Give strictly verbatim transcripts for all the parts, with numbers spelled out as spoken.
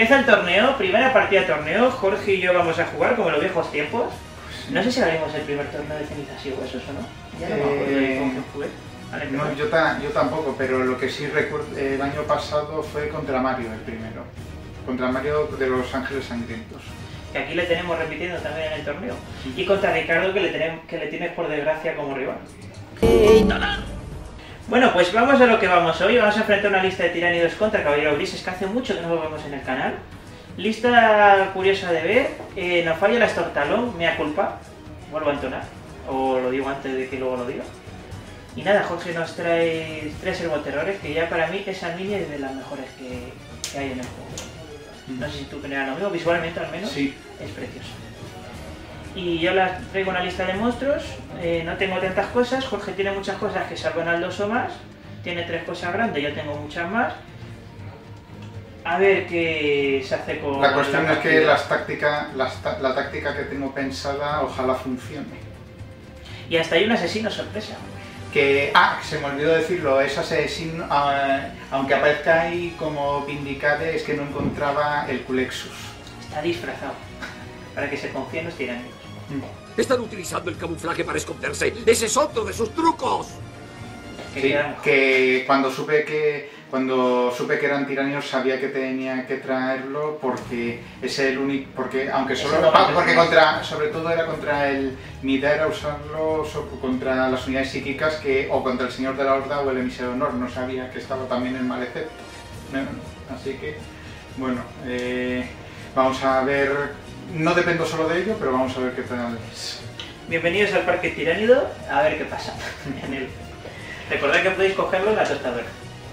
Empieza el torneo, primera partida de torneo. Jorge y yo vamos a jugar como en los viejos tiempos. No sé si haremos el primer torneo de cenizas y huesos o no. Ya no me acuerdo de con quién jugué. Vale, no, yo, ta, yo tampoco, pero lo que sí recuerdo, el año pasado fue contra Mario el primero. Contra Mario de los Ángeles Sangrientos. Que aquí le tenemos repitiendo también en el torneo. Y contra Ricardo, que le, tenemos, que le tienes por desgracia como rival. Bueno, pues vamos a lo que vamos hoy. Vamos a enfrentar una lista de tiránidos contra Caballero Grises, que hace mucho que no lo vemos en el canal. Lista curiosa de ver. Eh, nos falla el Astortalón, mea culpa. Vuelvo a entonar. O lo digo antes de que luego lo diga. Y nada, Jorge nos trae tres servoterrores, que ya para mí esa mini es de las mejores que, que hay en el juego. No sé si tú opinas lo mismo, visualmente al menos. Sí. Es precioso. Y yo las traigo una lista de monstruos, eh, no tengo tantas cosas. Jorge tiene muchas cosas que salvan al dos o más, tiene tres cosas grandes, yo tengo muchas más. A ver qué se hace con... La cuestión la es que las táctica, las, la táctica que tengo pensada ojalá funcione. Y hasta hay un asesino sorpresa. Que, ah, se me olvidó decirlo, es asesino, uh, aunque aparezca ahí como Vindicade, es que no encontraba el Culexus. Está disfrazado, para que se confíen los tiranidos. Mm. Están utilizando el camuflaje para esconderse. ¡Ese es otro de sus trucos! Que, sí, que cuando supe que cuando supe que eran tiranidos sabía que tenía que traerlo porque es el único, porque aunque solo no, porque contra, sobre todo era contra el, mi idea era usarlo sobre, contra las unidades psíquicas que o contra el Señor de la Horda o el Emiseo de Honor, no sabía que estaba también el Malecepto. Así que bueno, eh, vamos a ver, no dependo solo de ello, pero vamos a ver qué tal es. Bienvenidos al Parque Tiránido, a ver qué pasa en él. Recordad que podéis cogerlo en la tostadora.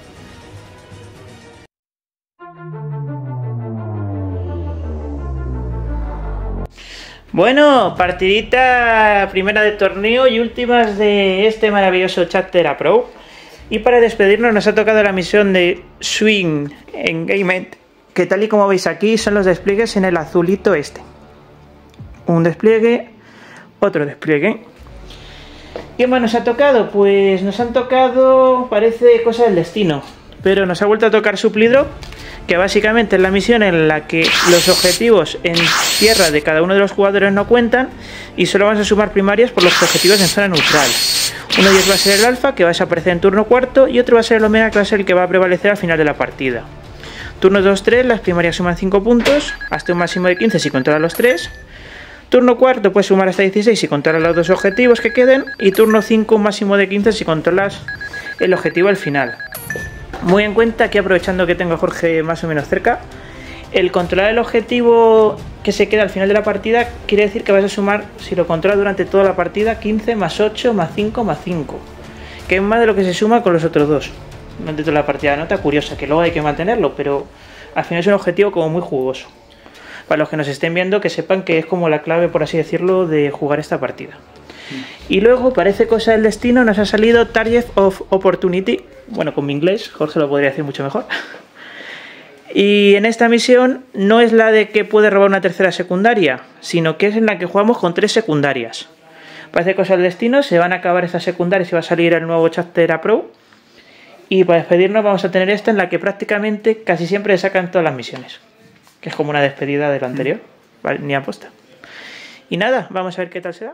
Bueno, partidita primera de torneo y últimas de este maravilloso Chapter A Pro. Y para despedirnos nos ha tocado la misión de Swing Engagement, que tal y como veis aquí son los despliegues en el azulito este. Un despliegue, otro despliegue. ¿Qué más nos ha tocado? Pues nos han tocado, parece cosa del destino, pero nos ha vuelto a tocar Supplydrop, que básicamente es la misión en la que los objetivos en tierra de cada uno de los jugadores no cuentan y solo vamos a sumar primarias por los objetivos en zona neutral. Uno de ellos va a ser el alfa, que va a desaparecer en turno cuarto, y otro va a ser el omega, que va a ser el que va a prevalecer al final de la partida. Turno dos tres, las primarias suman cinco puntos, hasta un máximo de quince si controla los tres. Turno cuarto puedes sumar hasta dieciséis si controlas los dos objetivos que queden, y turno cinco un máximo de quince si controlas el objetivo al final. Muy en cuenta que, aprovechando que tengo a Jorge más o menos cerca, el controlar el objetivo que se queda al final de la partida quiere decir que vas a sumar, si lo controlas durante toda la partida, quince más ocho más cinco más cinco, que es más de lo que se suma con los otros dos durante toda la partida. Nota curiosa, que luego hay que mantenerlo, pero al final es un objetivo como muy jugoso. Para los que nos estén viendo, que sepan que es como la clave, por así decirlo, de jugar esta partida. Y luego, parece cosa del destino, nos ha salido Target of Opportunity. Bueno, con mi inglés, Jorge lo podría decir mucho mejor. Y en esta misión no es la de que puede robar una tercera secundaria, sino que es en la que jugamos con tres secundarias. Parece cosa del destino, se van a acabar estas secundarias y va a salir el nuevo Chapter A Pro. Y para despedirnos vamos a tener esta en la que prácticamente casi siempre sacan todas las misiones, que es como una despedida de lo anterior, vale, ni aposta. Y nada, vamos a ver qué tal se da.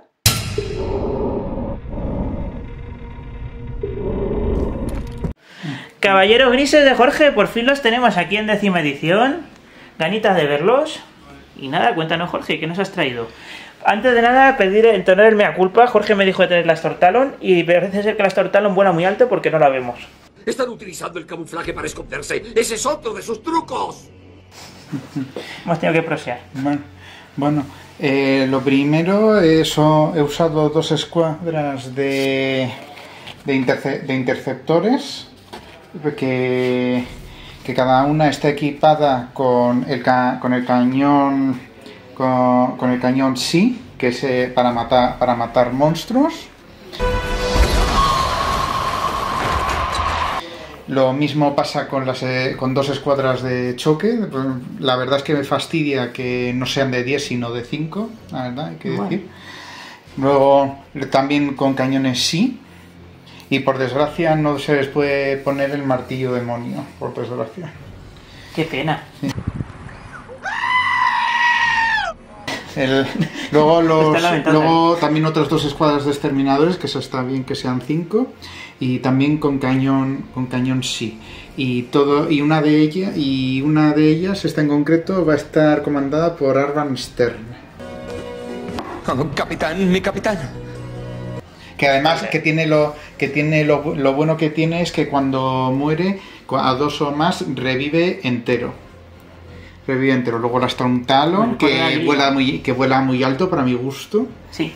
Caballeros Grises de Jorge, por fin los tenemos aquí en décima edición. Ganitas de verlos. Y nada, cuéntanos, Jorge, ¿qué nos has traído? Antes de nada, pedir entonar el mea culpa. Jorge me dijo de tener la Astortalon y parece ser que la Astortalon vuela muy alto porque no la vemos. Están utilizando el camuflaje para esconderse. ¡Ese es otro de sus trucos! Hemos tenido que prosear. Bueno, bueno eh, lo primero es, oh, he usado dos escuadras de, de, interce de interceptores que, que cada una está equipada con el, ca con el cañón con, con el cañón sí, que es eh, para matar para matar monstruos. Lo mismo pasa con, las, eh, con dos escuadras de choque. La verdad es que me fastidia que no sean de diez sino de cinco, la verdad, hay que decir. Luego también con cañones sí. Y por desgracia no se les puede poner el martillo demonio, por desgracia. Qué pena. Sí. El, luego los, luego también otras dos escuadras de exterminadores, que eso está bien que sean cinco, y también con cañón, con cañón sí. Y todo, y una de ellas, y una de ellas, esta en concreto, va a estar comandada por Arvan Stern. Oh, capitán, mi capitán. Que además que tiene lo que tiene lo, lo bueno que tiene es que cuando muere a dos o más revive entero. Revive entero. Luego está un Talon bueno, que vuela muy que vuela muy alto para mi gusto. Sí.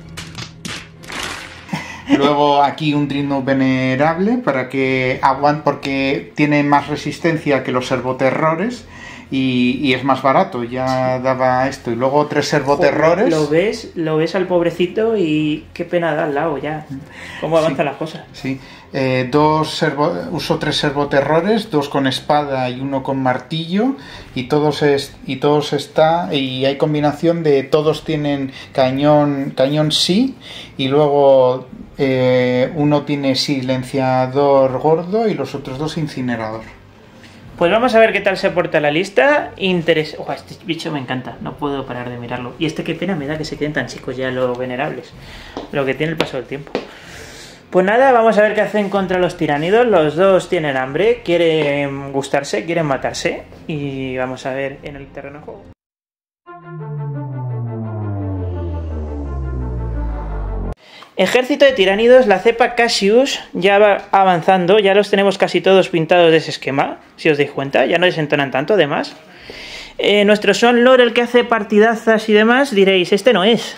Luego aquí un Dreadnought venerable para que aguante porque tiene más resistencia que los servoterrores. Y, y es más barato, ya daba esto. Y luego tres servoterrores. Lo ves, lo ves al pobrecito y qué pena da al lado ya. Cómo avanzan sí, las cosas. Sí. Eh, dos servo, uso tres servoterrores, dos con espada y uno con martillo. Y todos es, y todos está. Y hay combinación de todos tienen cañón, cañón sí. Y luego eh, uno tiene silenciador gordo y los otros dos incinerador. Pues vamos a ver qué tal se porta la lista. Interes... Oh, este bicho me encanta, no puedo parar de mirarlo. Y este qué pena me da que se queden tan chicos ya los venerables. Lo que tiene el paso del tiempo. Pues nada, vamos a ver qué hacen contra los tiránidos. Los dos tienen hambre, quieren gustarse, quieren matarse. Y vamos a ver en el terreno de juego. Ejército de tiránidos, la cepa Cassius ya va avanzando, ya los tenemos casi todos pintados de ese esquema, si os dais cuenta, ya no desentonan tanto además. Eh, nuestro Swan Lord, el que hace partidazas y demás, diréis, este no es.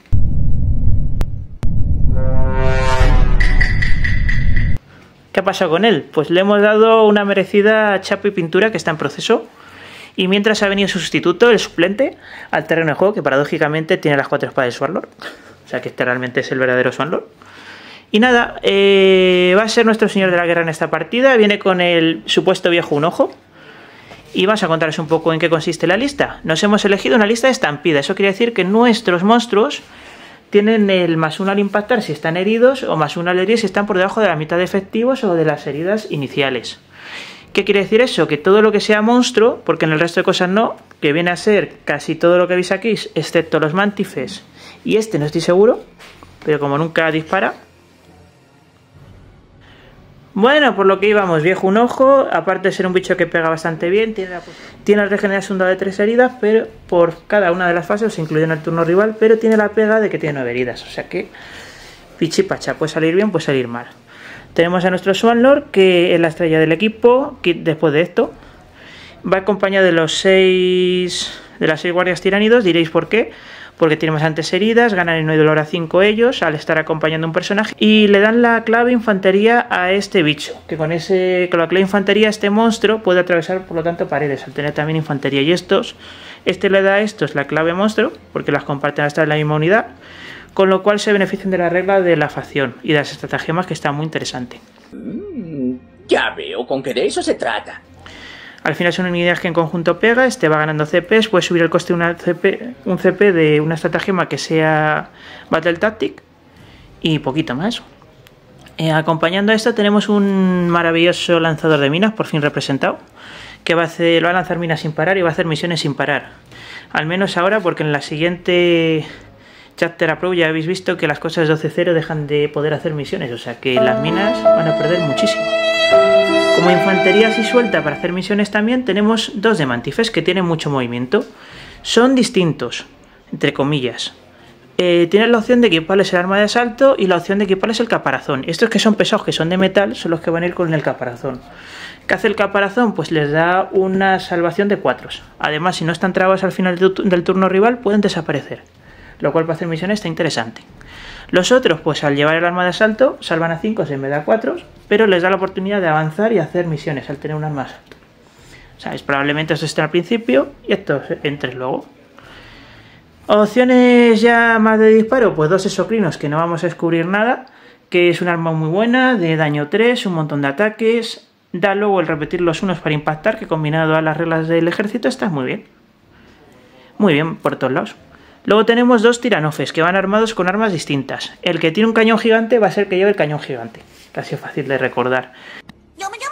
¿Qué ha pasado con él? Pues le hemos dado una merecida chapa y pintura que está en proceso. Y mientras ha venido su sustituto, el suplente, al terreno de juego, que paradójicamente tiene las cuatro espadas de Swan Lord. O sea que este realmente es el verdadero Swan Lord. Y nada, eh, va a ser nuestro señor de la guerra en esta partida. Viene con el supuesto viejo un ojo. Y vamos a contaros un poco en qué consiste la lista. Nos hemos elegido una lista de estampida. Eso quiere decir que nuestros monstruos tienen el más uno al impactar si están heridos, o más uno al herir si están por debajo de la mitad de efectivos o de las heridas iniciales. ¿Qué quiere decir eso? Que todo lo que sea monstruo, porque en el resto de cosas no, que viene a ser casi todo lo que veis aquí, excepto los mantifes. Y este no estoy seguro, pero como nunca dispara. Bueno, por lo que íbamos, viejo un ojo, aparte de ser un bicho que pega bastante bien, tiene la, tiene la regeneración un dado de tres heridas, pero por cada una de las fases, incluido en el turno rival, pero tiene la pega de que tiene nueve heridas, o sea que pichipacha, puede salir bien, puede salir mal. Tenemos a nuestro Swan Lord, que es la estrella del equipo, que después de esto va acompañado de los seis de las seis guardias tiránidos, diréis por qué. Porque tiene bastantes heridas, ganan no hay dolor a cinco ellos al estar acompañando a un personaje. Y le dan la clave infantería a este bicho, que con, ese, con la clave infantería este monstruo puede atravesar por lo tanto paredes, al tener también infantería. Y estos, este le da a estos la clave monstruo, porque las comparten hasta en la misma unidad, con lo cual se benefician de la regla de la facción y de las estratagemas, que está muy interesante. Mm, ya veo con qué de eso se trata. Al final son unidades que en conjunto pega, este va ganando C Ps, puede subir el coste de una C P, un C P de una estratagema que sea Battle Tactic y poquito más. Eh, acompañando a esto tenemos un maravilloso lanzador de minas, por fin representado, que va a, hacer, va a lanzar minas sin parar y va a hacer misiones sin parar. Al menos ahora, porque en la siguiente Chapter Approach ya habéis visto que las cosas doce cero dejan de poder hacer misiones, o sea que las minas van a perder muchísimo. Como infantería así suelta para hacer misiones también tenemos dos de mantifes que tienen mucho movimiento. Son distintos, entre comillas. Eh, tienen la opción de equiparles el arma de asalto y la opción de equiparles el caparazón. Estos que son pesados, que son de metal, son los que van a ir con el caparazón. ¿Qué hace el caparazón? Pues les da una salvación de cuatro. Además, si no están trabados al final del turno rival, pueden desaparecer. Lo cual para hacer misiones está interesante. Los otros, pues al llevar el arma de asalto, salvan a cinco en vez de a cuatro, pero les da la oportunidad de avanzar y hacer misiones al tener un arma de asalto. O sea, es probablemente estos estén al principio y estos entren luego. Opciones ya más de disparo, pues dos exocrinos que no vamos a descubrir nada, que es un arma muy buena, de daño tres, un montón de ataques, da luego el repetir los unos para impactar, que combinado a las reglas del ejército está muy bien. Muy bien por todos lados. Luego tenemos dos tiranofes que van armados con armas distintas. El que tiene un cañón gigante va a ser el que lleve el cañón gigante. Casi fácil de recordar. Yo me llamo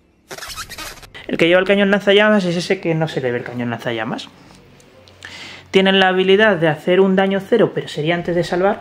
Ralph. El que lleva el cañón lanzallamas es ese que no se le ve el cañón lanzallamas. Tienen la habilidad de hacer un daño cero, pero sería antes de salvar.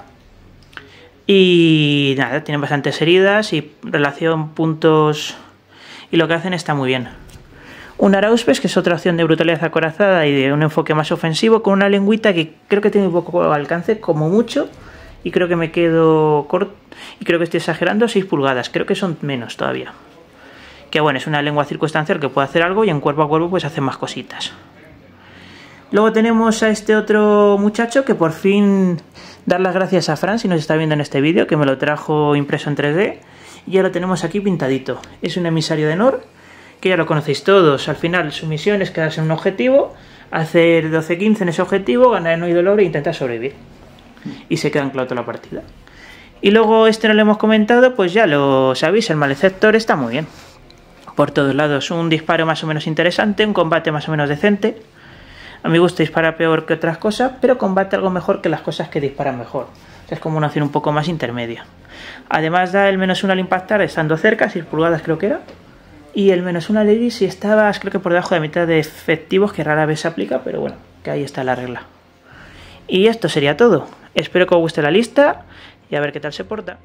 Y nada, tienen bastantes heridas y relación puntos... Y lo que hacen está muy bien. Un Arauspes, que es otra opción de brutalidad acorazada y de un enfoque más ofensivo, con una lengüita que creo que tiene un poco alcance, como mucho. Y creo que me quedo corto. Y creo que estoy exagerando, seis pulgadas. Creo que son menos todavía. Que bueno, es una lengua circunstancial que puede hacer algo y en cuerpo a cuerpo pues hace más cositas. Luego tenemos a este otro muchacho que por fin... Dar las gracias a Fran si nos está viendo en este vídeo, que me lo trajo impreso en tres D. Y ya lo tenemos aquí pintadito. Es un emisario de Nor, que ya lo conocéis todos. Al final su misión es quedarse en un objetivo, hacer doce quince en ese objetivo, ganar en oído logro e intentar sobrevivir. Y se queda anclado toda la partida. Y luego este no lo hemos comentado, pues ya lo sabéis, el Maleceptor está muy bien. Por todos lados, un disparo más o menos interesante, un combate más o menos decente. A mi gusto dispara peor que otras cosas, pero combate algo mejor que las cosas que disparan mejor. O sea, es como una opción un poco más intermedia. Además da el menos uno al impactar estando cerca, seis pulgadas creo que era. Y el menos uno al herir si estabas creo que por debajo de mitad de efectivos, que rara vez se aplica, pero bueno, que ahí está la regla. Y esto sería todo. Espero que os guste la lista y a ver qué tal se porta.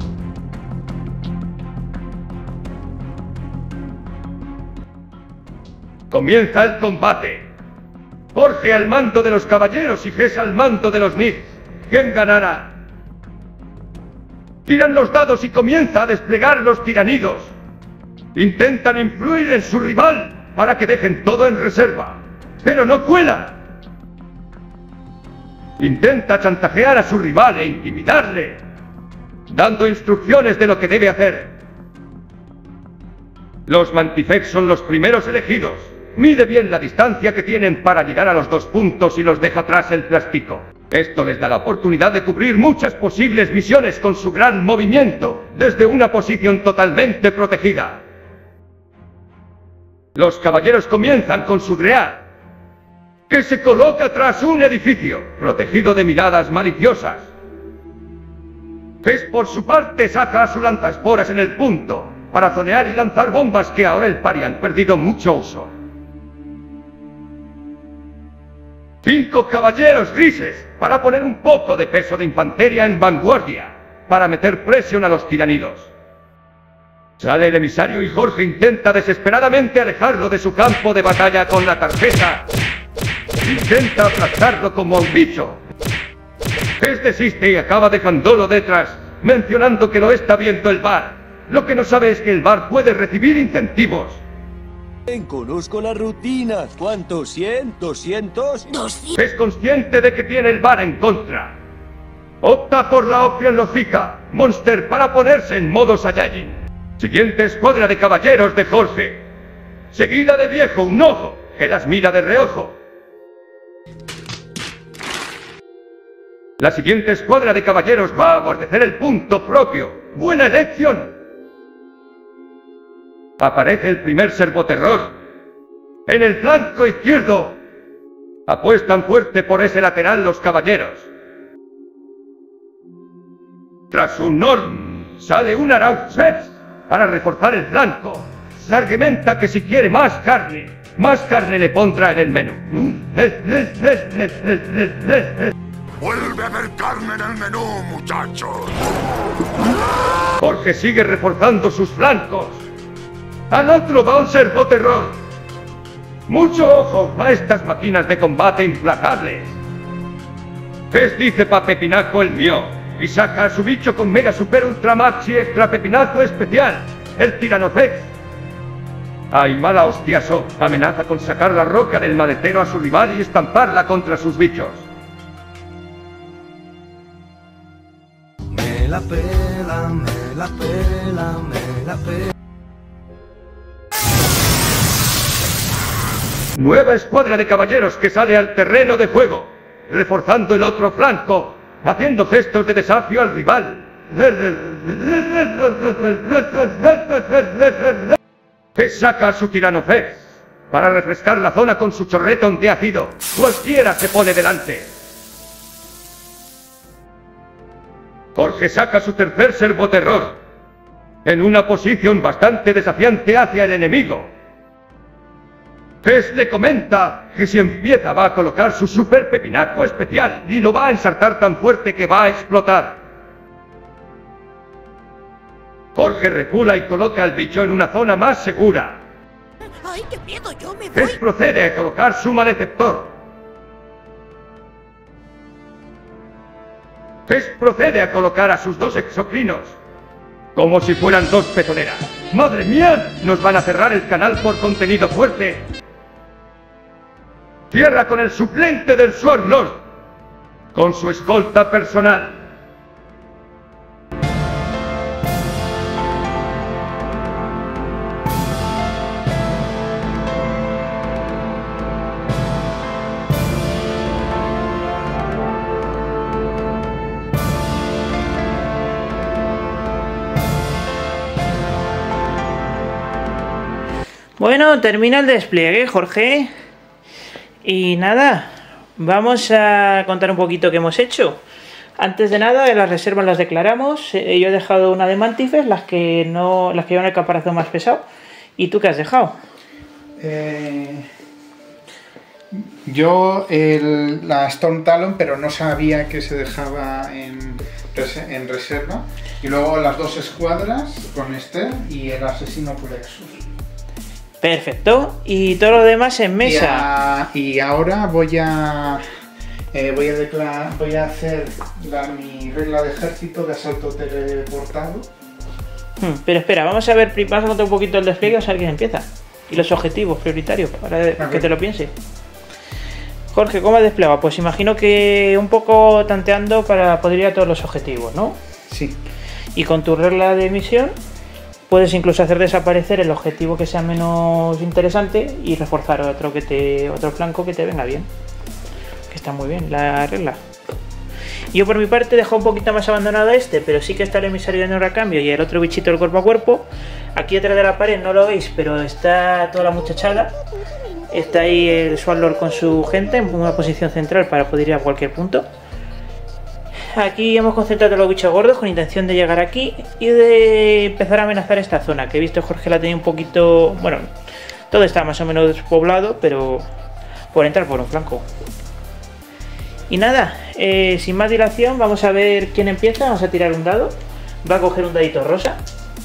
Comienza el combate. Jorge al mando de los caballeros y Gess al mando de los Nits. ¿Quién ganará? Tiran los dados y comienza a desplegar los tiranidos. Intentan influir en su rival para que dejen todo en reserva, pero no cuelan. Intenta chantajear a su rival e intimidarle, dando instrucciones de lo que debe hacer. Los Mantifex son los primeros elegidos. Mide bien la distancia que tienen para llegar a los dos puntos y los deja atrás el plástico. Esto les da la oportunidad de cubrir muchas posibles misiones con su gran movimiento, desde una posición totalmente protegida. Los caballeros comienzan con su Dread, que se coloca tras un edificio, protegido de miradas maliciosas. Gess por su parte saca a su lanzaesporas en el punto, para zonear y lanzar bombas que ahora el pari han perdido mucho uso. Cinco caballeros grises, para poner un poco de peso de infantería en vanguardia, para meter presión a los tiranidos. Sale el emisario y Jorge intenta desesperadamente alejarlo de su campo de batalla con la tarjeta. Intenta aplastarlo como a un bicho. Gess desiste y acaba dejándolo detrás, mencionando que lo está viendo el bar. Lo que no sabe es que el bar puede recibir incentivos. Conozco la rutina. ¿Cuántos? ¿cien? ¿doscientos? ¿doscientos? Es consciente de que tiene el bar en contra. Opta por la opción lógica, Monster, para ponerse en modo Saiyajin. Siguiente escuadra de caballeros de Jorge. Seguida de Viejo un ojo, que las mira de reojo. La siguiente escuadra de caballeros va a abordecer el punto propio. ¡Buena elección! Aparece el primer servoterror. En el flanco izquierdo. Apuestan fuerte por ese lateral los caballeros. Tras un Norm, sale un Arauspes para reforzar el flanco. Se argumenta que si quiere más carne, más carne le pondrá en el menú. Vuelve a haber carne en el menú, muchachos. Jorge sigue reforzando sus flancos. Al otro va un servoterror. Mucho ojo a estas máquinas de combate implacables. Gess dice pa' pepinaco el mío, y saca a su bicho con mega super ultra maxi extra pepinazo especial, el Tiranocex. Ay, mala hostiazo, amenaza con sacar la roca del maletero a su rival y estamparla contra sus bichos. Me la pela, me la pela, me la pela. Nueva escuadra de caballeros que sale al terreno de juego, reforzando el otro flanco, haciendo gestos de desafío al rival. Que saca a su Tiranocex para refrescar la zona con su chorretón de ácido. Cualquiera se pone delante. Jorge saca su tercer servoterror, en una posición bastante desafiante hacia el enemigo. Fes le comenta que si empieza va a colocar su super pepinaco especial y lo va a ensartar tan fuerte que va a explotar. Jorge recula y coloca al bicho en una zona más segura. ¡Ay, qué miedo! ¡Yo me voy! Fes procede a colocar su maleceptor. Fes procede a colocar a sus dos exocrinos. Como si fueran dos pezoneras. ¡Madre mía! Nos van a cerrar el canal por contenido fuerte. Cierra con el suplente del Sword Lord. Con su escolta personal. Bueno, termina el despliegue, Jorge. Y nada, vamos a contar un poquito qué hemos hecho. Antes de nada, las reservas las declaramos. Eh, yo he dejado una de Mantifes, las que no, las que llevan el caparazón más pesado. ¿Y tú qué has dejado? Eh, yo el, la Storm Talon, pero no sabía que se dejaba en, en reserva. Y luego las dos escuadras con este y el asesino Plexus. Perfecto. Y todo lo demás en mesa. Y, a, y ahora voy a eh, voy a declarar, voy a hacer la, mi regla de ejército de asalto teleportado. Hmm, pero espera, vamos a ver, vamos a contar un poquito el despliegue, vamos a ver quién empieza. Y los objetivos prioritarios, para que te lo piense. Jorge, ¿cómo has desplegado? Pues imagino que un poco tanteando para poder ir a todos los objetivos, ¿no? Sí. Y con tu regla de misión puedes incluso hacer desaparecer el objetivo que sea menos interesante y reforzar otro que te otro flanco que te venga bien. Que está muy bien la regla. Yo por mi parte dejo un poquito más abandonado este, pero sí que está el emisario de honor a cambio y el otro bichito del cuerpo a cuerpo. Aquí detrás de la pared no lo veis, pero está toda la muchachada. Está ahí el Swordlord con su gente en una posición central para poder ir a cualquier punto. Aquí hemos concentrado a los bichos gordos con intención de llegar aquí y de empezar a amenazar esta zona, que he visto Jorge la tenía un poquito... Bueno, todo está más o menos despoblado, pero por entrar por un flanco. Y nada, eh, sin más dilación, vamos a ver quién empieza. Vamos a tirar un dado. Va a coger un dadito rosa.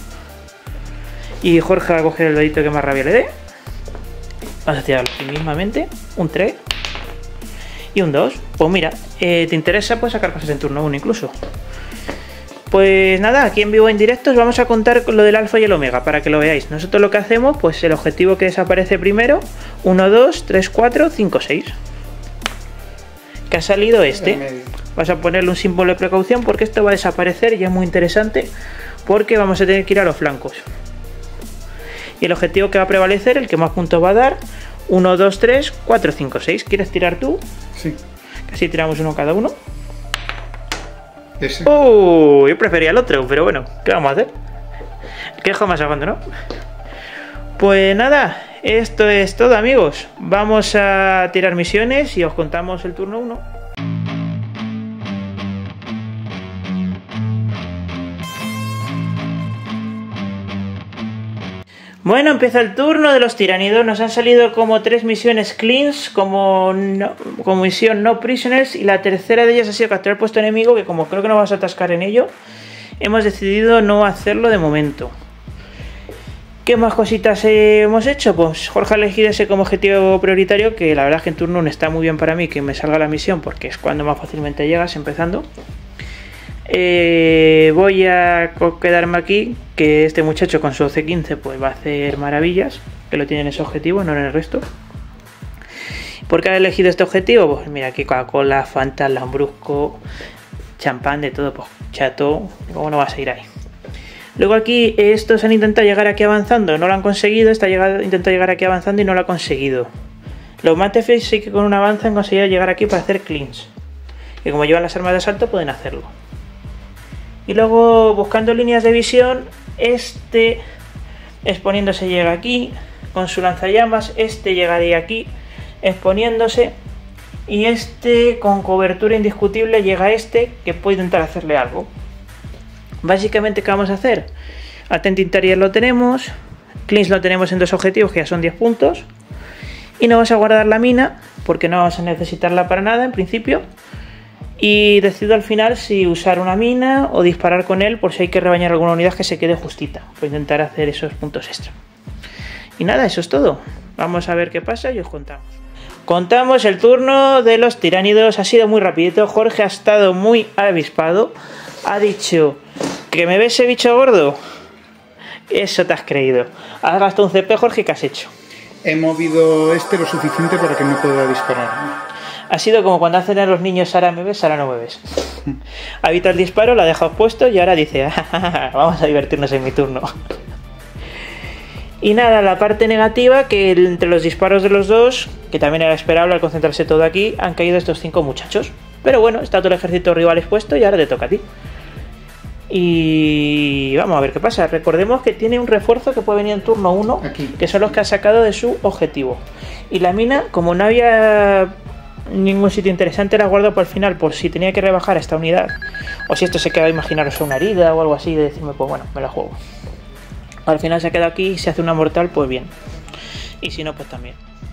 Y Jorge va a coger el dadito que más rabia le dé. Vamos a tirarlo aquí mismamente. Un tres. Y un dos. Pues mira, eh, ¿te interesa? Pues sacar cosas en turno uno incluso. Pues nada, aquí en vivo en directos vamos a contar con lo del alfa y el omega para que lo veáis. Nosotros lo que hacemos, pues el objetivo que desaparece primero, uno, dos, tres, cuatro, cinco, seis. Que ha salido este. Vas a ponerle un símbolo de precaución porque esto va a desaparecer y es muy interesante porque vamos a tener que ir a los flancos. Y el objetivo que va a prevalecer, el que más puntos va a dar, uno, dos, tres, cuatro, cinco, seis. ¿Quieres tirar tú? Sí. Así tiramos uno cada uno. Ese. Uh, yo prefería el otro, pero bueno, ¿qué vamos a hacer? ¿Qué dejo más abajo, no? Pues nada, esto es todo, amigos. Vamos a tirar misiones y os contamos el turno uno. Bueno, empieza el turno de los tiranidos. Nos han salido como tres misiones cleans, como, no, como misión no prisoners, y la tercera de ellas ha sido capturar puesto enemigo, que como creo que no vas a atascar en ello, hemos decidido no hacerlo de momento. ¿Qué más cositas hemos hecho? Pues Jorge ha elegido ese como objetivo prioritario, que la verdad es que en turno uno está muy bien para mí que me salga la misión, porque es cuando más fácilmente llegas empezando. Eh, voy a quedarme aquí, que este muchacho con su doce quince pues va a hacer maravillas, que lo tiene en ese objetivo, no en el resto. ¿Por qué ha elegido este objetivo? Pues mira, aquí Coca-Cola, Fanta, Lambrusco, champán, de todo, pues chato, ¿cómo no vas a ir ahí? Luego aquí estos han intentado llegar aquí avanzando, no lo han conseguido. Esta ha intentado llegar aquí avanzando y no lo ha conseguido. Los Mantifes sí que con un avance han conseguido llegar aquí para hacer cleans, que como llevan las armas de asalto pueden hacerlo. Y luego buscando líneas de visión, este exponiéndose llega aquí con su lanzallamas, este llegaría aquí exponiéndose, y este con cobertura indiscutible llega a este, que puede intentar hacerle algo. Básicamente, ¿qué vamos a hacer? Attent Interior lo tenemos, Cleans lo tenemos en dos objetivos que ya son diez puntos, Y no vamos a guardar la mina porque no vamos a necesitarla para nada en principio. Y decido al final si usar una mina o disparar con él por si hay que rebañar alguna unidad que se quede justita. Voy a intentar hacer esos puntos extra. Y nada, eso es todo. Vamos a ver qué pasa y os contamos. Contamos el turno de los tiránidos. Ha sido muy rapidito. Jorge ha estado muy avispado. Ha dicho que me ves ese bicho gordo. Eso te has creído. Has gastado un C P, Jorge, ¿qué has hecho? He movido este lo suficiente para que no pueda disparar. Ha sido como cuando hacen a los niños, ahora me ves, ahora no me ves. Ha evitado el disparo, lo ha dejado puesto y ahora dice, ah, vamos a divertirnos en mi turno. Y nada, la parte negativa, que entre los disparos de los dos, que también era esperable al concentrarse todo aquí, han caído estos cinco muchachos. Pero bueno, está todo el ejército rival expuesto y ahora te toca a ti. Y vamos a ver qué pasa. Recordemos que tiene un refuerzo que puede venir en turno uno, aquí, que son los que ha sacado de su objetivo. Y la mina, como no había ningún sitio interesante, la guardo para el final por si tenía que rebajar a esta unidad. O si esto se queda, imaginaros, una herida o algo así, de decirme, pues bueno, me la juego. Al final se ha quedado aquí y si hace una mortal, pues bien. Y si no, pues también.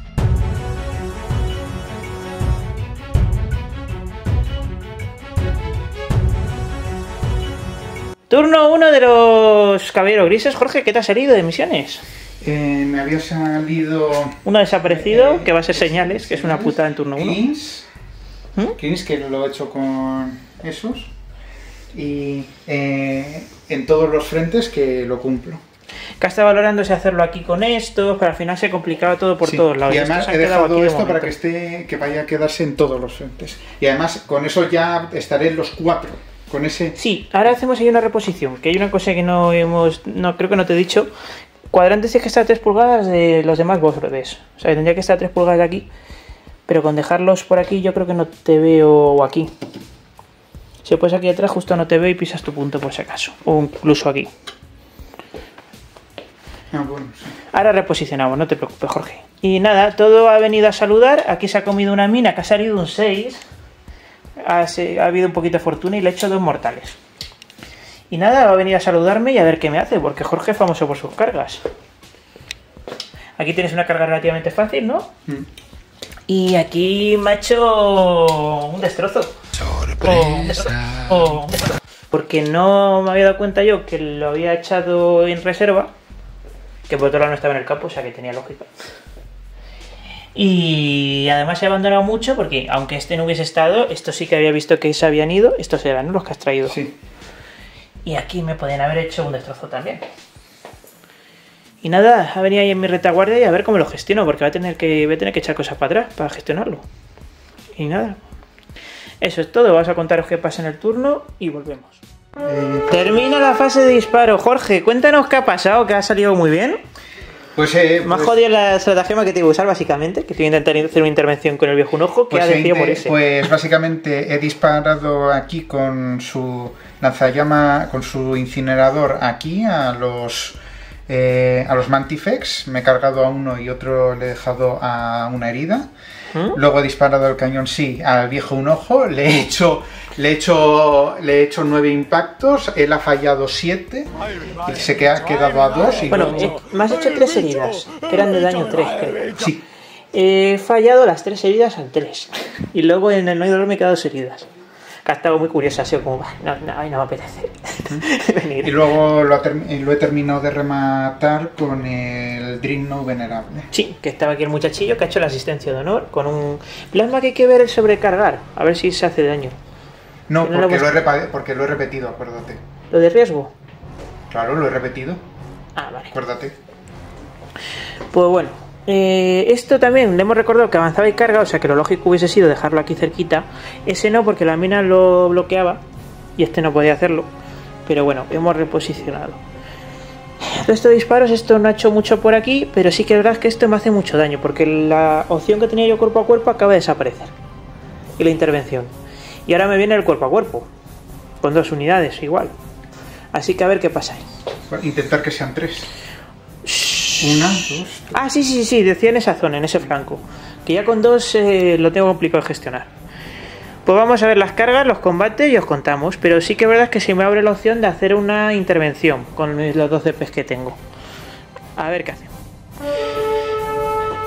Turno uno de los caballeros grises. Jorge, ¿qué te ha salido de misiones? Eh, me había salido... Uno desaparecido, eh, que va a ser señales, que es una putada en turno uno. Kings, ¿Mm? Kings, que lo he hecho con esos. Y eh, en todos los frentes que lo cumplo. Que está valorándose hacerlo aquí con esto, pero al final se complicaba todo por sí, todos lados. Y además he dejado esto para que esté, que vaya a quedarse en todos los frentes. Y además con eso ya estaré en los cuatro. Con ese... Sí, ahora hacemos ahí una reposición, que hay una cosa que no hemos, no creo que no te he dicho. Cuadrantes tienes que estar a tres pulgadas de los demás bordes. O sea, tendría que estar a tres pulgadas de aquí, pero con dejarlos por aquí yo creo que no te veo aquí. Si puedes aquí atrás justo no te veo y pisas tu punto por si acaso, o incluso aquí. Ah, bueno, sí. Ahora reposicionamos, no te preocupes, Jorge. Y nada, todo ha venido a saludar. Aquí se ha comido una mina que ha salido un seis. Ha, se, ha habido un poquito de fortuna y le he hecho dos mortales. Y nada, va a venir a saludarme y a ver qué me hace, porque Jorge es famoso por sus cargas. Aquí tienes una carga relativamente fácil, ¿no? Mm. Y aquí me ha hecho un destrozo. Sorpresa. Oh, un destrozo. Porque no me había dado cuenta yo que lo había echado en reserva, que por otro lado no estaba en el campo, o sea que tenía lógica. Y además he abandonado mucho porque, aunque este no hubiese estado, esto sí que había visto que se habían ido. Estos eran, ¿no?, los que has traído. Sí. Y aquí me podían haber hecho un destrozo también. Y nada, ha venido ahí en mi retaguardia y a ver cómo lo gestiono, porque va a tener que, voy a tener que echar cosas para atrás para gestionarlo. Y nada, eso es todo. Vamos a contaros qué pasa en el turno y volvemos. Eh, Termina la fase de disparo. Jorge, cuéntanos qué ha pasado, que ha salido muy bien. Pues, eh, Me ha pues, jodido la estratagema que te iba a usar, básicamente, que te voy a intentar hacer una intervención con el viejo ojo, que pues ha decidido he, morirse. Pues básicamente he disparado aquí con su lanzallama, con su incinerador aquí a los eh, a los Mantifex. Me he cargado a uno y otro le he dejado a una herida. ¿Mm? Luego he disparado el cañón sí al viejo un ojo, le he hecho le he hecho le he hecho nueve impactos, él ha fallado siete y se que ha quedado a dos. Y bueno, luego... eh, me has hecho tres heridas, que eran de daño tres, creo. Sí. He fallado las tres heridas al tres. Y luego en el no hay dolor me he quedado dos heridas. Que ha estado muy curiosa, ha sido como, no, no, no me apetece venir. Y luego lo, lo he terminado de rematar con el Dreadnought Venerable. Sí, que estaba aquí el muchachillo que ha hecho la asistencia de honor con un plasma que hay que ver el sobrecargar, a ver si se hace daño. No, no porque, lo lo he porque lo he repetido, acuérdate. ¿Lo de riesgo? Claro, lo he repetido. Ah, vale. Acuérdate. Pues bueno, eh, esto también le hemos recordado que avanzaba y carga, o sea que lo lógico hubiese sido dejarlo aquí cerquita. Ese no, porque la mina lo bloqueaba y este no podía hacerlo. Pero bueno, hemos reposicionado. El resto de disparos, esto no ha hecho mucho por aquí, pero sí que es verdad que esto me hace mucho daño, porque la opción que tenía yo cuerpo a cuerpo acaba de desaparecer. Y la intervención. Y ahora me viene el cuerpo a cuerpo, con dos unidades igual. Así que a ver qué pasa ahí. Intentar que sean tres. Una, dos, tres. Ah, sí, sí, sí, decía en esa zona, en ese flanco. Que ya con dos eh, lo tengo complicado de gestionar. Pues vamos a ver las cargas, los combates y os contamos. Pero sí que es verdad que se me abre la opción de hacer una intervención con los dos D Ps que tengo. A ver qué hacemos.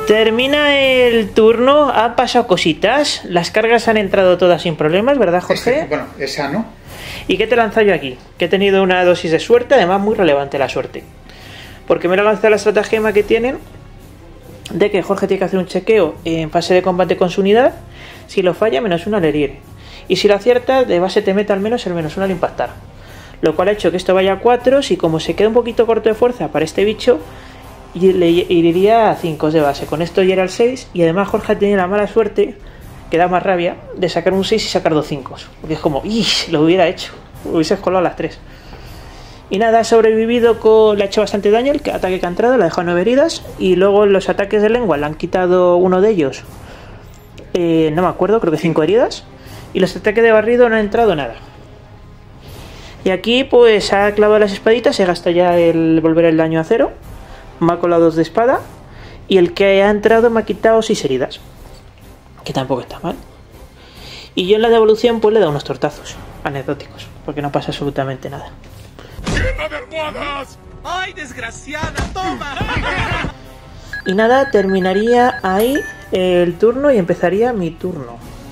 Termina el turno, han pasado cositas, las cargas han entrado todas sin problemas, ¿verdad, Jorge? Este, bueno, esa no. ¿Y qué te he lanzado yo aquí? Que he tenido una dosis de suerte, además muy relevante la suerte. Porque me lo ha lanzado la estratagema que tienen de que Jorge tiene que hacer un chequeo en fase de combate con su unidad. Si lo falla, menos uno le herir. Y si lo acierta, de base te mete al menos el menos uno al impactar. Lo cual ha hecho que esto vaya a cuatro. Y como se queda un poquito corto de fuerza para este bicho, le iría a cinco de base. Con esto ya era el seis. Y además Jorge tiene la mala suerte, que da más rabia, de sacar un seis y sacar dos cinco. Porque es como, ¡ih! Lo hubiera hecho. Hubiese colado las tres. Y nada, ha sobrevivido, con, le ha hecho bastante daño el ataque que ha entrado, le ha dejado nueve heridas. Y luego los ataques de lengua le han quitado uno de ellos. Eh, no me acuerdo, creo que cinco heridas. Y los ataques de barrido no ha entrado nada. Y aquí pues ha clavado las espaditas, se gasta ya el volver el daño a cero. Me ha colado dos de espada. Y el que ha entrado me ha quitado seis heridas. Que tampoco está mal. Y yo en la devolución pues le he dado unos tortazos anecdóticos, porque no pasa absolutamente nada. ¡Llena de almohadas! ¡Ay, desgraciada! ¡Toma! Y nada, terminaría ahí el turno y empezaría mi turno.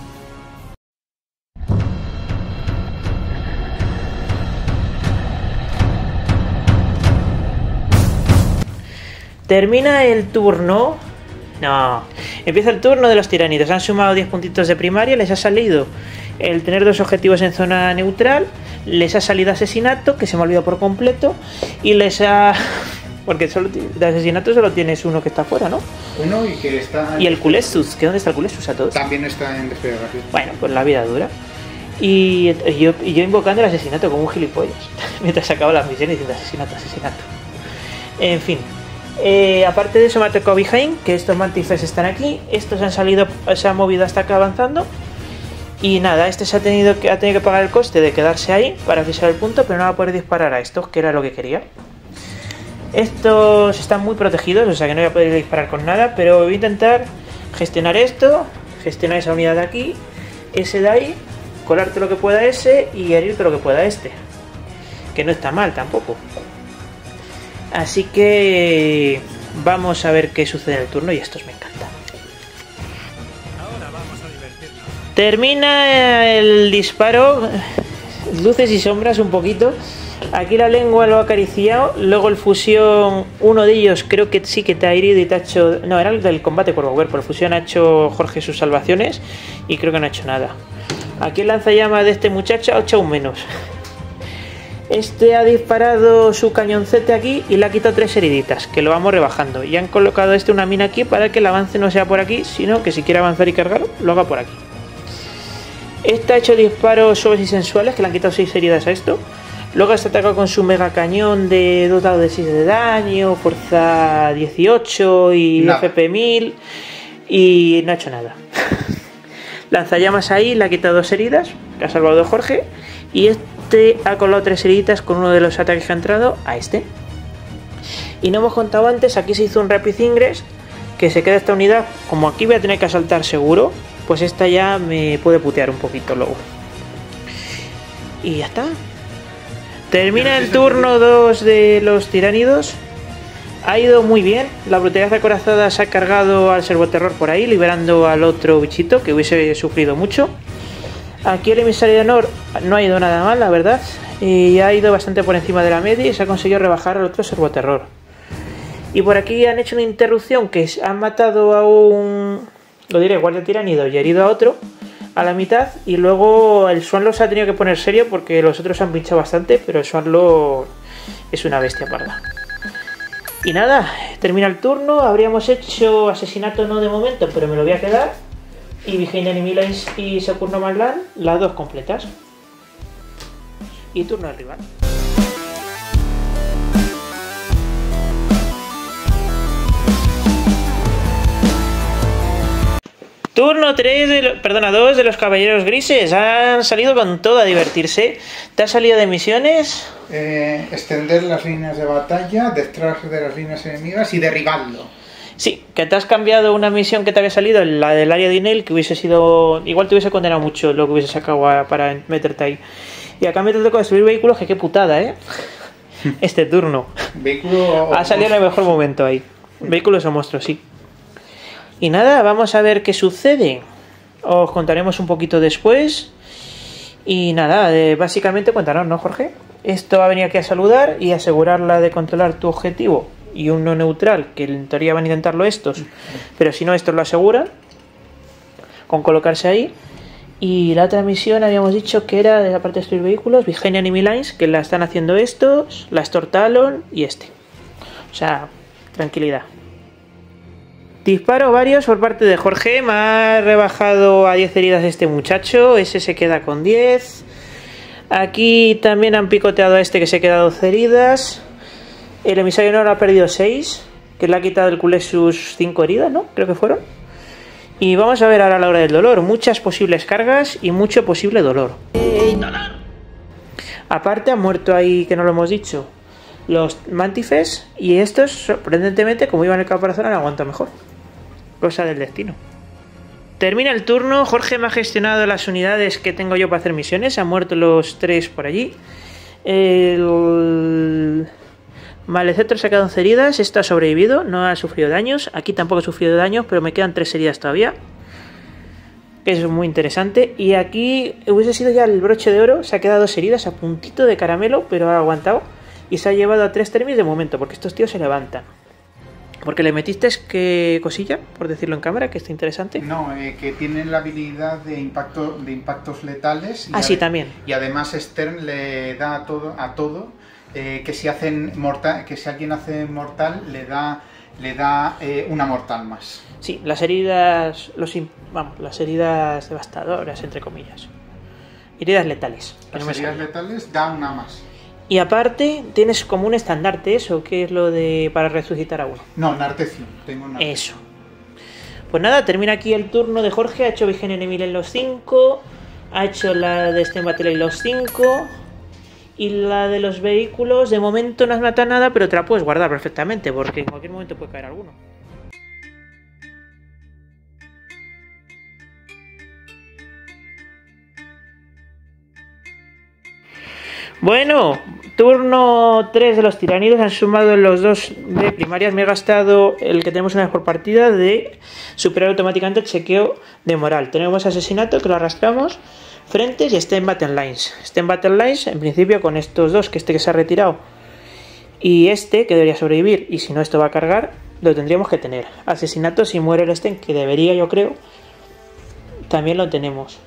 Termina el turno. No, empieza el turno de los tiránidos. Han sumado diez puntitos de primaria. Les ha salido el tener dos objetivos en zona neutral. Les ha salido asesinato, que se me ha olvidado por completo. Y les ha... Porque solo de asesinato solo tienes uno que está afuera, ¿no? Uno y que está... Y el Culesus, ¿que dónde está el Culesus a todos? También está en despegue rápido. Bueno, pues la vida dura. Y yo, y yo invocando el asesinato como un gilipollas. Mientras acabo las misiones diciendo asesinato, asesinato. En fin. Eh, aparte de eso me ha tocado Behind, que estos Mantifes están aquí. Estos han salido, se han movido hasta acá avanzando. Y nada, este se ha tenido que, ha tenido que pagar el coste de quedarse ahí para fijar el punto, pero no va a poder disparar a estos, que era lo que quería. Estos están muy protegidos, o sea que no voy a poder disparar con nada, pero voy a intentar gestionar esto, gestionar esa unidad de aquí, ese de ahí, colarte lo que pueda ese y herirte lo que pueda este. Que no está mal tampoco. Así que vamos a ver qué sucede en el turno y estos me encantan. Ahora vamos a divertirnos. Termina el disparo, luces y sombras un poquito. Aquí la lengua lo ha acariciado, luego el fusión, uno de ellos creo que sí que te ha herido y te ha hecho... No, era el del combate cuerpo a cuerpo, el fusión ha hecho Jorge sus salvaciones y creo que no ha hecho nada. Aquí el lanzallamas de este muchacho ha hecho un menos. Este ha disparado su cañoncete aquí y le ha quitado tres heriditas, que lo vamos rebajando. Y han colocado este una mina aquí para que el avance no sea por aquí, sino que si quiere avanzar y cargar, lo haga por aquí. Este ha hecho disparos suaves y sensuales, que le han quitado seis heridas a esto. Luego está atacado con su mega cañón de dotado de seis de daño, fuerza dieciocho y nada. F P mil. Y no ha hecho nada. Lanzallamas ahí, le ha quitado dos heridas, que ha salvado a Jorge. Y este ha colado tres heridas con uno de los ataques que ha entrado a este. Y no hemos contado antes, aquí se hizo un Rapid Ingress, que se queda esta unidad. Como aquí voy a tener que asaltar seguro, pues esta ya me puede putear un poquito luego. Y ya está. Termina el turno dos de los tiránidos. Ha ido muy bien. La brutalidad acorazada se ha cargado al servoterror por ahí, liberando al otro bichito que hubiese sufrido mucho. Aquí el emisario de honor no ha ido nada mal, la verdad. Y ha ido bastante por encima de la media y se ha conseguido rebajar al otro servoterror. Y por aquí han hecho una interrupción que han matado a un... Lo diré, guardia tiránido y herido a otro a la mitad, y luego el Swanlo se ha tenido que poner serio porque los otros han pinchado bastante, pero el Swanlo es una bestia parda. Y nada, termina el turno. Habríamos hecho asesinato no de momento, pero me lo voy a quedar. Y Behind Enemy Lines y Secure No Man's Land, las dos completas. Y turno del rival. Turno tres, de lo, perdona, dos de los caballeros grises. Han salido con todo a divertirse. ¿Te has salido de misiones? Eh, extender las líneas de batalla, detrás de las líneas enemigas y derribarlo. Sí, que te has cambiado una misión que te había salido, la del área de Inel, que hubiese sido... Igual te hubiese condenado mucho lo que hubiese sacado a, para meterte ahí. Y a cambio te toca destruir vehículos, que qué putada, ¿eh? Este turno. Vehículo... Ha salido en el mejor momento ahí. Vehículos o monstruos, sí. Y nada, vamos a ver qué sucede. Os contaremos un poquito después. Y nada, eh, básicamente cuéntanos, ¿no, Jorge? Esto va a venir aquí a saludar y asegurarla de controlar tu objetivo y un no neutral, que en teoría van a intentarlo estos, pero si no, estos lo aseguran con colocarse ahí. Y la otra misión habíamos dicho que era de la parte de destruir vehículos, Vigenia Enemy Lines, que la están haciendo estos, la Store Talon y este. O sea, tranquilidad. Disparo varios por parte de Jorge. Me ha rebajado a diez heridas este muchacho. Ese se queda con diez. Aquí también han picoteado a este, que se queda doce heridas. El emisario no ha perdido seis, que le ha quitado el Culesus cinco heridas, ¿no? Creo que fueron. Y vamos a ver ahora la hora del dolor. Muchas posibles cargas y mucho posible dolor. Aparte han muerto ahí, que no lo hemos dicho, los Mantifes. Y estos, sorprendentemente, como iban en el caparazón, han aguantado mejor. Cosa del destino. Termina el turno. Jorge me ha gestionado las unidades que tengo yo para hacer misiones. Han muerto los tres por allí. El Malecetro se ha quedado once heridas. Este ha sobrevivido, no ha sufrido daños. Aquí tampoco ha sufrido daños, pero me quedan tres heridas todavía. Eso es muy interesante. Y aquí hubiese sido ya el broche de oro. Se ha quedado dos heridas a puntito de caramelo, pero ha aguantado. Y se ha llevado a tres termis de momento, porque estos tíos se levantan. Porque le metiste, ¿qué cosilla? Por decirlo en cámara, que está interesante. No, eh, que tienen la habilidad de impacto de impactos letales. Y ah, sí, también. Y además Stern le da a todo, a todo eh, que si hacen mortal, que si alguien hace mortal le da le da eh, una mortal más. Sí, las heridas, los vamos, las heridas devastadoras, entre comillas. Heridas letales. Las no heridas letales da una más. Y aparte, tienes como un estandarte, eso, que es lo de para resucitar a uno. No, Nartecio, tengo Nartecio. Eso. Pues nada, termina aquí el turno de Jorge. Ha hecho Vigenia Enemy en los cinco. Ha hecho la de Steam Battle en los cinco. Y la de los vehículos, de momento no has matado nada, pero te la puedes guardar perfectamente, porque en cualquier momento puede caer alguno. Bueno, turno tres de los tiranidos. Han sumado los dos de primarias. Me he gastado el que tenemos una vez por partida de superar automáticamente el chequeo de moral. Tenemos asesinato, que lo arrastramos, frentes y Steam Battle Lines. Steam Battle Lines, en principio, con estos dos, que este que se ha retirado y este, que debería sobrevivir, y si no esto va a cargar, lo tendríamos que tener. Asesinato, si muere el Steam, que debería, yo creo, también lo tenemos.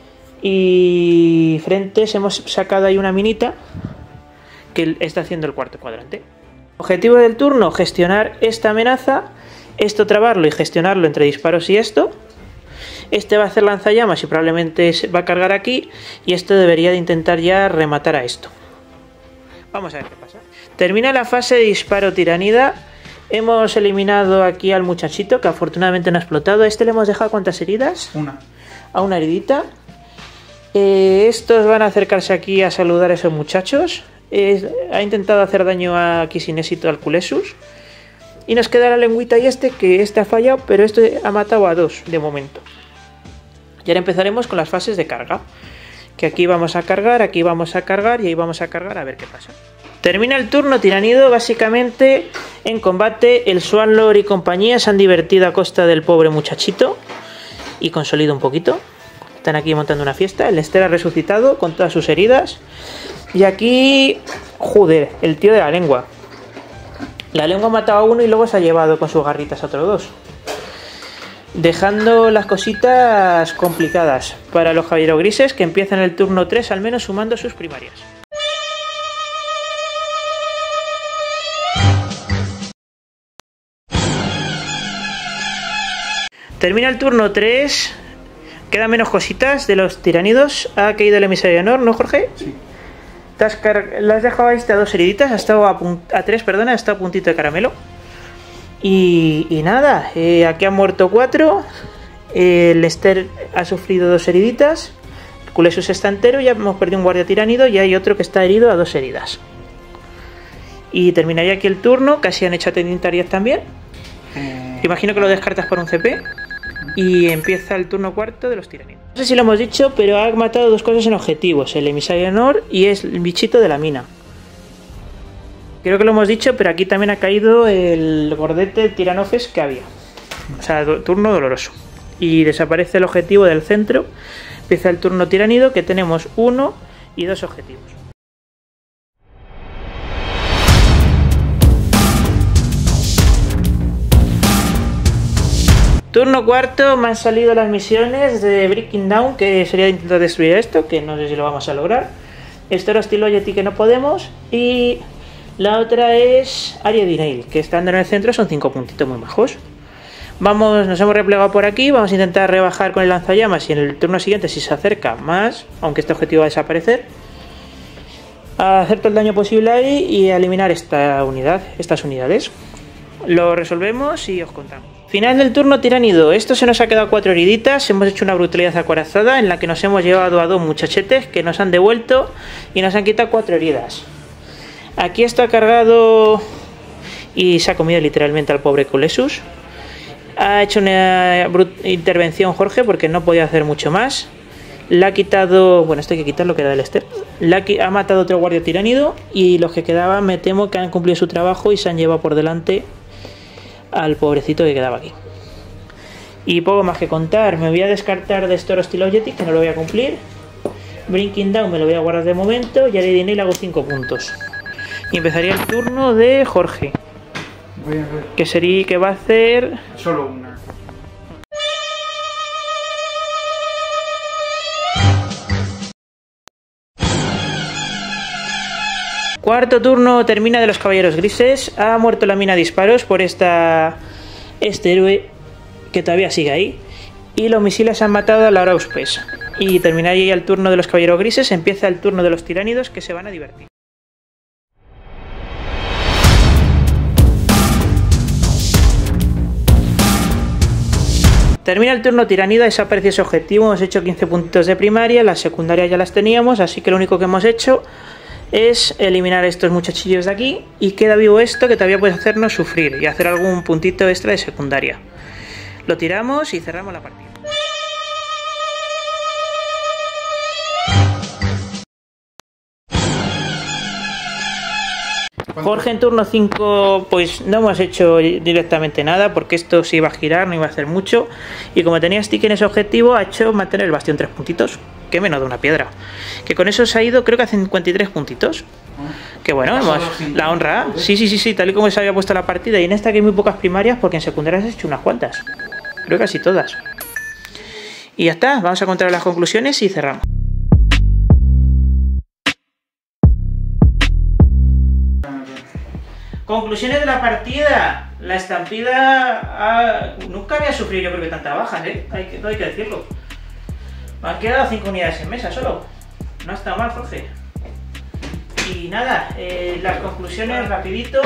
Y frentes hemos sacado ahí una minita que está haciendo el cuarto cuadrante. Objetivo del turno, gestionar esta amenaza, esto trabarlo y gestionarlo entre disparos y esto. Este va a hacer lanzallamas y probablemente va a cargar aquí, y esto debería de intentar ya rematar a esto. Vamos a ver qué pasa. Termina la fase de disparo tiranida. Hemos eliminado aquí al muchachito, que afortunadamente no ha explotado. A este le hemos dejado ¿cuántas heridas? Una. A una heridita. Eh, estos van a acercarse aquí a saludar a esos muchachos. Eh, ha intentado hacer daño aquí sin éxito al Culesus. Y nos queda la lengüita y este, que este ha fallado, pero este ha matado a dos de momento. Y ahora empezaremos con las fases de carga. Que aquí vamos a cargar, aquí vamos a cargar y ahí vamos a cargar a ver qué pasa. Termina el turno tiranido. Básicamente en combate el Swanlord y compañía se han divertido a costa del pobre muchachito y consolidado un poquito. Están aquí montando una fiesta. El Lester ha resucitado con todas sus heridas. Y aquí, joder, el tío de la lengua. La lengua ha matado a uno y luego se ha llevado con sus garritas a otros dos. Dejando las cositas complicadas para los Javiero Grises, que empiezan el turno tres al menos sumando sus primarias. Termina el turno tres. Quedan menos cositas de los tiranidos. Ha caído el emisario de honor, ¿no, Jorge? Sí. Te has, le has dejado a este a dos heriditas. Ha estado a, a tres, perdona. Ha estado a puntito de caramelo. Y, y nada, eh, aquí han muerto cuatro. Eh, el Lester ha sufrido dos heriditas. El Culesus está entero. Ya hemos perdido un guardia tiranido. Y hay otro que está herido a dos heridas. Y terminaría aquí el turno. Casi han hecho atentarias también. Eh... Imagino que lo descartas por un C P. Y empieza el turno cuarto de los tiranidos. No sé si lo hemos dicho, pero ha matado dos cosas en objetivos: el emisario de honor y es el bichito de la mina. Creo que lo hemos dicho, pero aquí también ha caído el gordete tiranofes que había. O sea, do, turno doloroso. Y desaparece el objetivo del centro. Empieza el turno tiránido, que tenemos uno y dos objetivos. Turno cuarto, me han salido las misiones de Breaking Down, que sería de intentar destruir esto, que no sé si lo vamos a lograr. Esto Steel Loyalty, que no podemos. Y la otra es Área de Nail, que estando en el centro son cinco puntitos muy bajos. Vamos, nos hemos replegado por aquí, vamos a intentar rebajar con el lanzallamas y en el turno siguiente, si se acerca más, aunque este objetivo va a desaparecer, a hacer todo el daño posible ahí y a eliminar esta unidad, estas unidades. Lo resolvemos y os contamos. Final del turno tiránido. Esto se nos ha quedado cuatro heriditas. Hemos hecho una brutalidad acorazada en la que nos hemos llevado a dos muchachetes que nos han devuelto y nos han quitado cuatro heridas. Aquí esto ha cargado y se ha comido literalmente al pobre Colesus. Ha hecho una intervención Jorge porque no podía hacer mucho más. Le ha quitado... Bueno, esto hay que quitarlo, que era del Esther. Le ha, ha matado otro guardia tiránido y los que quedaban me temo que han cumplido su trabajo y se han llevado por delante al pobrecito que quedaba aquí. Y poco más que contar. Me voy a descartar de Store Steel Loyalty, que no lo voy a cumplir. Breaking Down me lo voy a guardar de momento. Y Área de Nail hago cinco puntos. Y empezaría el turno de Jorge. Voy a ver. Que sería que va a hacer... Solo una. Cuarto turno termina de los caballeros grises. Ha muerto la mina de disparos por esta este héroe que todavía sigue ahí. Y los misiles han matado a la Auspes. Y terminaría ya el turno de los caballeros grises. Empieza el turno de los tiránidos, que se van a divertir. Termina el turno tiránido, desaparece ese objetivo. Hemos hecho quince puntos de primaria, las secundarias ya las teníamos, así que lo único que hemos hecho es eliminar a estos muchachillos de aquí y queda vivo esto que todavía puede hacernos sufrir y hacer algún puntito extra de secundaria. Lo tiramos y cerramos la partida. Jorge en turno cinco pues no hemos hecho directamente nada porque esto se iba a girar, no iba a hacer mucho y como tenía stick en ese objetivo ha hecho mantener el bastión tres puntitos, que menos de una piedra, que con eso se ha ido creo que a cincuenta y tres puntitos, que bueno, hemos, la honra, sí, sí, sí, sí, tal y como se había puesto la partida. Y en esta que hay muy pocas primarias porque en secundarias he hecho unas cuantas, creo que casi todas. Y ya está, vamos a contar las conclusiones y cerramos. Conclusiones de la partida. La estampida ha... nunca había sufrido yo creo que tantas bajas, ¿eh? Hay que, hay que decirlo. Me han quedado cinco unidades en mesa solo. No ha estado mal, Jorge. Y nada, eh, las conclusiones rapidito.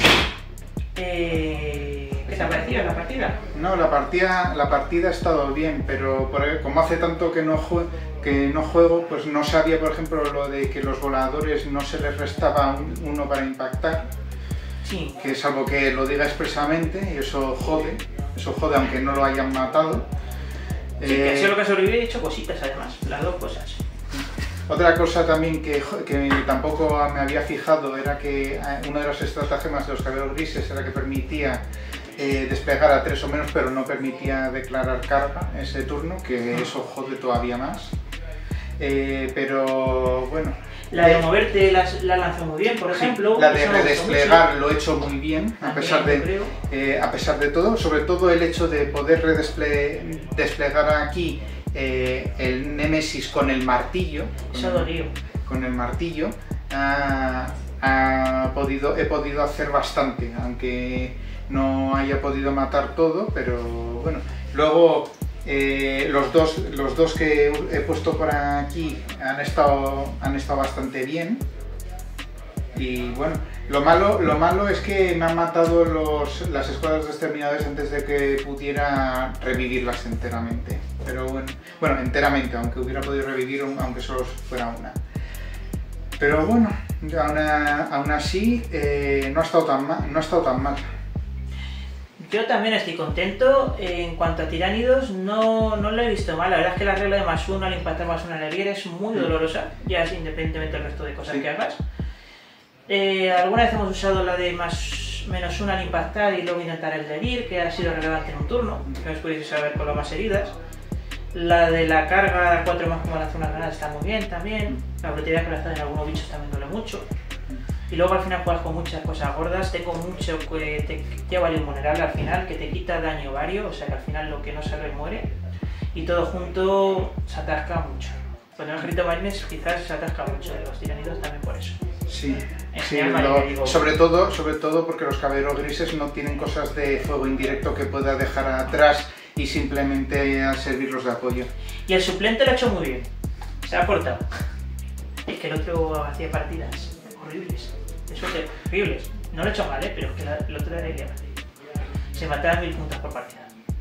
Eh, ¿Qué te ha parecido la partida? No, la partida, la partida ha estado bien, pero por, como hace tanto que no, jue, que no juego, pues no sabía, por ejemplo, lo de que los voladores no se les restaba un, uno para impactar. Sí. Que es algo que lo diga expresamente y eso jode, eso jode aunque no lo hayan matado. Sí, eh, que ha sido lo que ha sobrevivido y he hecho cositas además, las dos cosas. Otra cosa también que, que tampoco me había fijado era que una de las estratagemas de los caballeros grises era que permitía eh, desplegar a tres o menos, pero no permitía declarar carga ese turno, que eso jode todavía más. Eh, pero bueno. La de moverte la, la lanzó muy bien, por ejemplo. Sí, la de redesplegar lo he hecho muy bien, a pesar de, eh, a pesar de todo. Sobre todo el hecho de poder redesplegar aquí eh, el Némesis con el martillo. Eso dolió. Con el martillo. Ha, ha podido, he podido hacer bastante, aunque no haya podido matar todo, pero bueno. Luego... Eh, los, dos, los dos que he puesto por aquí han estado, han estado bastante bien. Y bueno, lo malo, lo malo es que me han matado los, las escuadras de exterminadores antes de que pudiera revivirlas enteramente. Pero bueno, bueno, enteramente, aunque hubiera podido revivir aunque solo fuera una. Pero bueno, aún, aún así eh, no ha estado tan mal, no ha estado tan mal. Yo también estoy contento. En cuanto a tiránidos, no, no lo he visto mal. La verdad es que la regla de más uno al impactar más uno en el aire es muy dolorosa, ya es independientemente del resto de cosas sí. que hagas. Eh, alguna vez hemos usado la de más menos una al impactar y luego intentar el de herir, que ha sido relevante en un turno, que os podéis saber con las más heridas. La de la carga cuatro más como lanzar una granada está muy bien también. La brutalidad que lanzar en algunos bichos también duele mucho. Y luego al final juegas con muchas cosas gordas. Tengo mucho que te lleva el invulnerable al final, que te quita daño vario, o sea que al final lo que no salve muere. Y todo junto se atasca mucho. Con el ejército marines quizás se atasca mucho, de los tiranidos también por eso. Sí, En sí, general, lo- María, digo- sobre, todo, sobre todo porque los caballeros grises no tienen cosas de fuego indirecto que pueda dejar atrás y simplemente a servirlos de apoyo. Y el suplente lo ha hecho muy bien. Se ha aportado. Es que el otro hacía partidas horribles. Eso que horribles. No lo he hecho mal, ¿eh? Pero es que la- el otro era ilegal. Se mataba mil puntos por partida.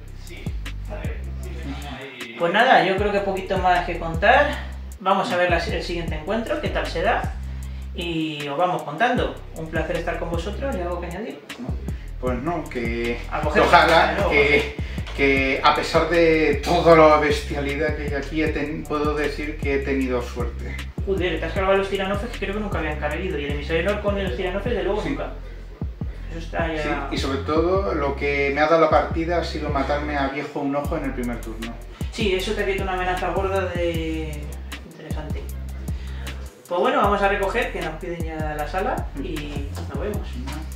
Pues nada, yo creo que poquito más que contar. Vamos a ver la- el siguiente encuentro, qué tal se da. Y os vamos contando. Un placer estar con vosotros. ¿Y algo que añadir? Pues no, que A coger ojalá de nuevo. que, que a pesar de toda la bestialidad que hay aquí, he ten- puedo decir que he tenido suerte. Joder, te has cargado los tiranofes que creo que nunca habían caído. Y el emisario Nor con los tiranofes, de luego Sí. nunca. Eso está ya. Sí, y sobre todo lo que me ha dado la partida ha sido matarme a viejo un ojo en el primer turno. Sí, eso te quita una amenaza gorda de... interesante. Pues bueno, vamos a recoger, que nos piden ya la sala y nos vemos.